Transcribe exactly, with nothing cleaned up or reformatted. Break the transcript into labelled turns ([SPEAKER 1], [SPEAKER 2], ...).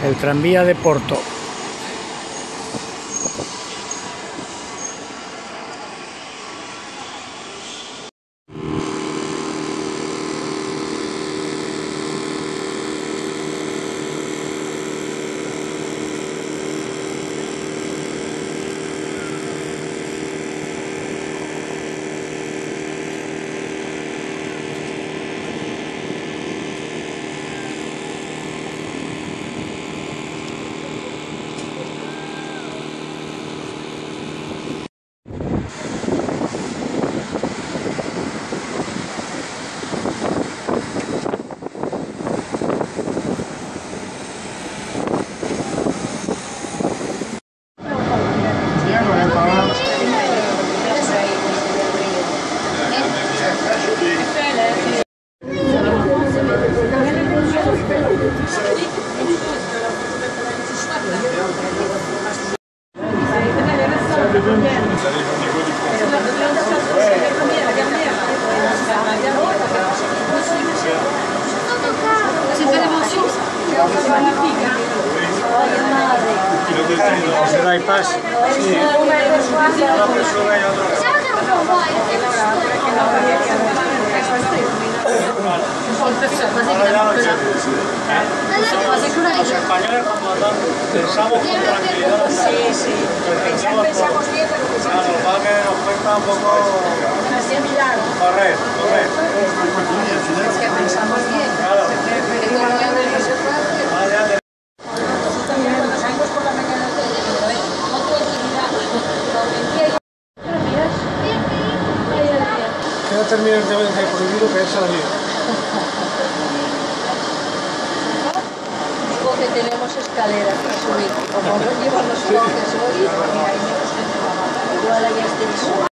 [SPEAKER 1] el tranvía de Porto.
[SPEAKER 2] Se dai pass? Sì. Una persona e otra. Los españoles como pensamos con tranquilidad.
[SPEAKER 3] Sí, sí. Pensamos bien, pero pensamos
[SPEAKER 2] bien. Claro, que nos cuesta un poco correr, correr.
[SPEAKER 3] Es que pensamos bien.
[SPEAKER 2] Claro. Que no termine el deber de prohibido que es salir.
[SPEAKER 3] Digo que tenemos escaleras para subir. Como no llevan los coches hoy,